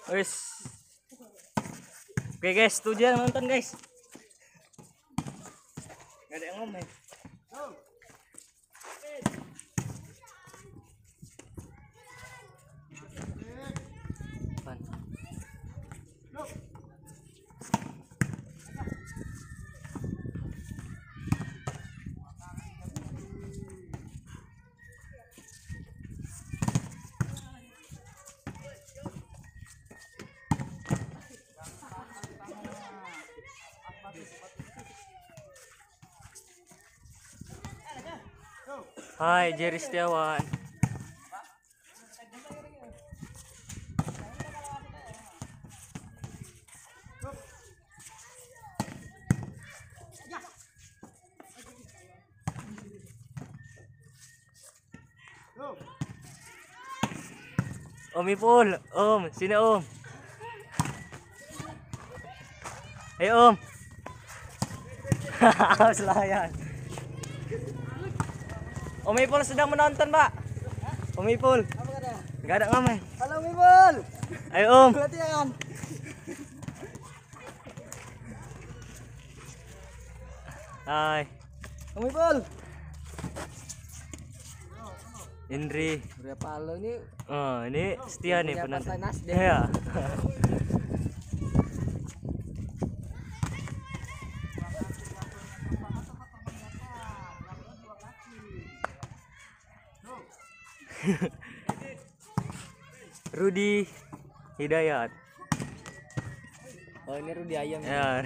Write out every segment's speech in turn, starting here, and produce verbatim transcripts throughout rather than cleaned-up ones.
Wis. Oke guys, tuh aja nonton guys. Gak ada yang ngomong. Hai Jerry Setiawan. Om Ipul, Om, sini Om. Ayo Om. Selayan. Om Ipul sedang menonton, Pak. Om Ipul. Enggak ada ngamen. Halo Om Ipul. Ayo Om. Latihan. Hai. Om Ipul. Indri. Berapa lo ini? Oh, ini setia nih penonton. Nasdem. Iya. Rudi Hidayat. Oh ini Rudi ayam. Ya.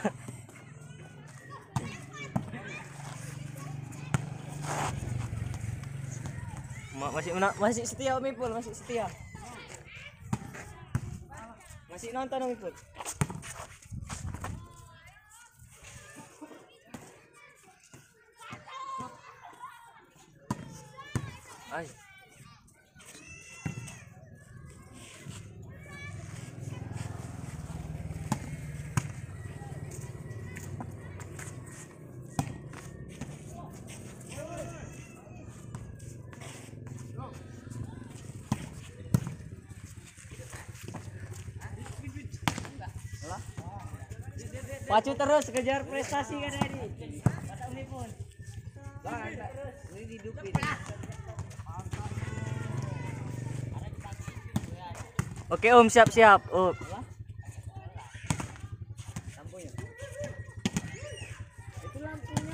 Ma- masih mena- masih setia Om Ipul, masih setia. Masih nonton Om Ipul. Ay. Pacu terus kejar prestasi kan ini. Kata Om Ipul. Ini dihidupin. Oke Om, siap-siap. Om. Lampunya. Itu lampunya.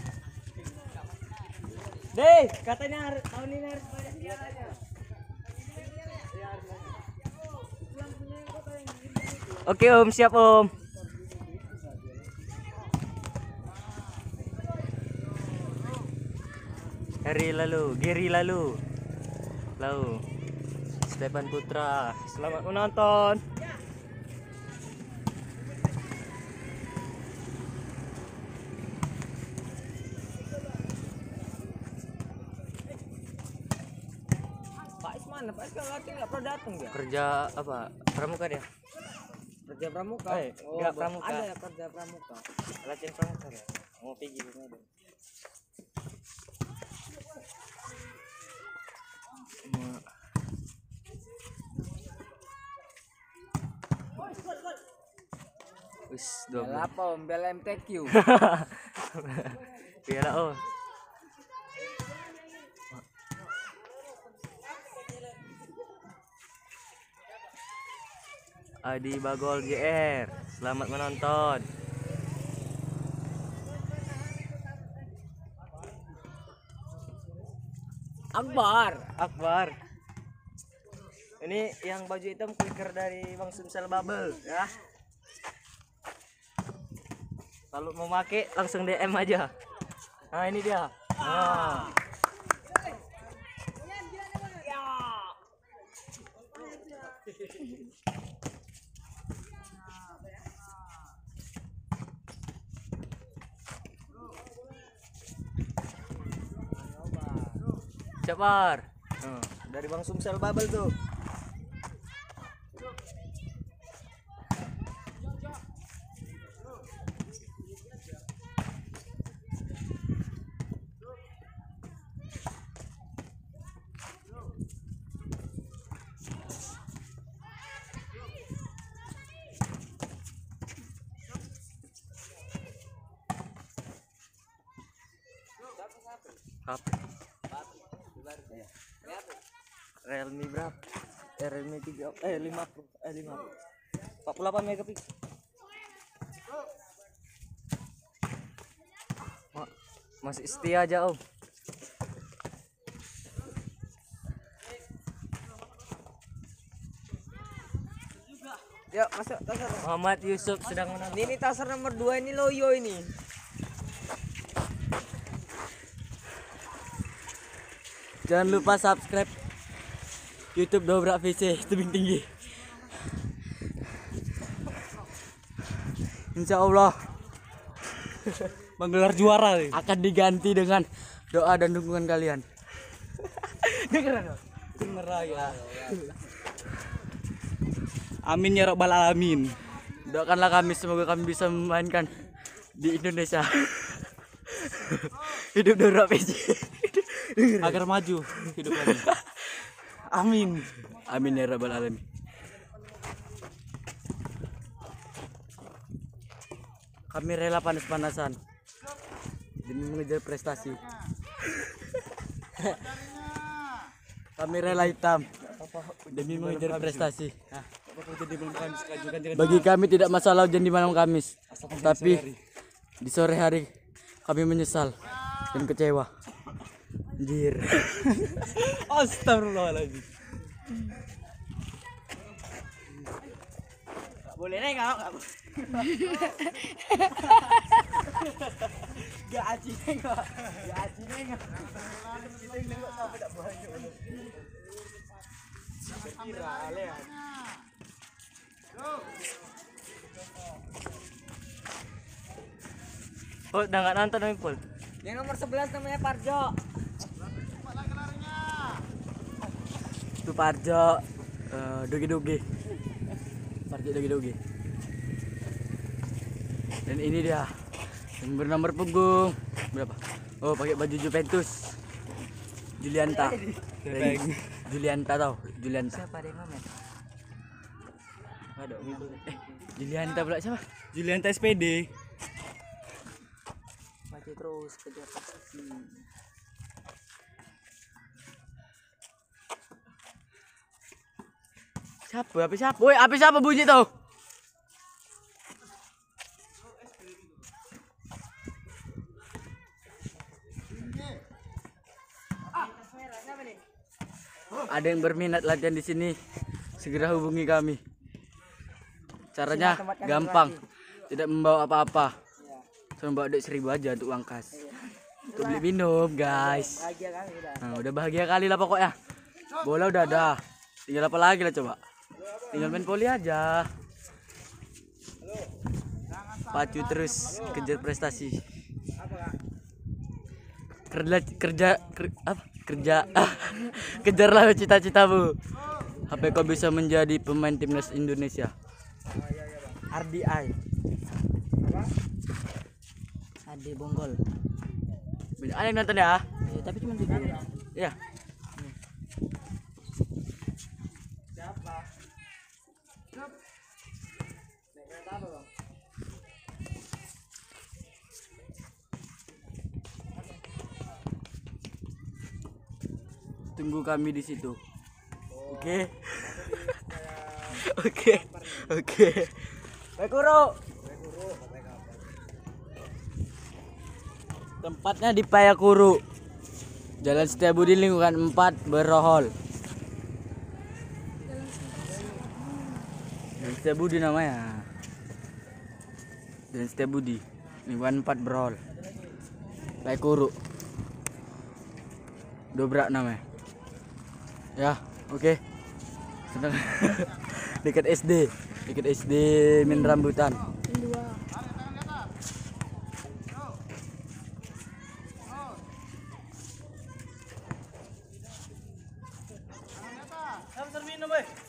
Deh, katanya har- tahun ini harus banyak pialanya. Oke Om, siap Om. Hari lalu, Giri lalu. Lalu. Stefan Putra, selamat menonton. Pak Isman, Pak Isman lagi nggak pernah datang dia. Kerja apa? Pramuka dia. Kerja pramuka. Eh, Oh, nggak Bang. pramuka. Ada ya kerja pramuka. Latihan pramuka ya. Mau pergi gimana? Wis, dua Bela apa Om? Bela M T Q. Piala oh. Adi Bagol J R, selamat menonton. Akbar. Akbar. Ini yang baju hitam clicker dari Bang Sumsel Bubble ya. Kalau mau pakai langsung D M aja. Nah, ini dia. Nah. Cabar. Nah, dari Bang Sumsel Bubble tuh. H P. Realme berapa? Eh, Realme tiga eh lima Pro eh lima Pro. empat puluh delapan megapiksel. Ma masih setia aja Om. Yuk masuk tasar. Muhammad Yusuf sedang menang. Ini, ini tasar nomor dua ini loyo ini. Jangan lupa subscribe YouTube Dobrak V C tebing tinggi. Insya Allah Menggelar juara nih. akan diganti dengan doa dan dukungan kalian. Dengeran. Denger ya. Amin ya robbal alamin. Doakanlah kami semoga kami bisa memainkan di Indonesia. Hidup Dobrak V C. Agar maju hidup lagi. Amin. Amin ya robbal alamin. Kami rela panas-panasan demi mengejar prestasi. Kami rela hitam demi mengejar prestasi. Bagi kami tidak masalah hujan di malam Kamis, tapi di sore hari kami menyesal dan kecewa. Anjir. Astagfirullahaladzim. Boleh nengok enggak? Gak aci nengok. Gak aci nengok. Kita nengok sampai tak banyak. Viral ya. Oh, udah nggak nonton Om Ipul? Yang nomor sebelas namanya Parjo. Itu Parjo eh, dogi-dogi. Parjo dogi-dogi. Dan ini dia yang bernomor punggung berapa? Oh, pakai baju Juventus. Julianta. Dari Julianta tau? Julianta. Siapa ada yang ngamen? Ada gitu. Eh, Julianta pula siapa? Julianta S P D. Maju terus kejar prestasi. Siapa? Apa siapa? Woi, apa siapa bunyi tau? Ada yang berminat latihan di sini, segera hubungi kami. Caranya gampang, tidak membawa apa-apa. Cuma bawa duit seribu aja untuk uang kas. Untuk beli minum, guys. Bahagia kami dah. Nah, udah bahagia kali lah pokoknya. Bola udah ada. Tinggal apa lagi lah coba? Tinggal main poli aja. Pacu terus kejar prestasi. Kerja kerja ker- apa? Kerja kejarlah cita-citamu. Sampai kau bisa menjadi pemain timnas Indonesia. R D I. Ade Bonggol. Banyak yang nonton ya? Ya, tapi cuma tujuh. Ya. Tunggu kami di situ. Oke. Oke. Oke. Baik, Guru. Tempatnya di Payakuru. Jalan Setiabudi lingkungan empat Berohol. Jalan Setiabudi namanya. Jalan Setiabudi lingkungan empat Berohol. Payakuru. Dobrak namanya. Ya, oke. Okay. Dekat S D, dekat S D Min Rambutan. Kamu terminum, boy.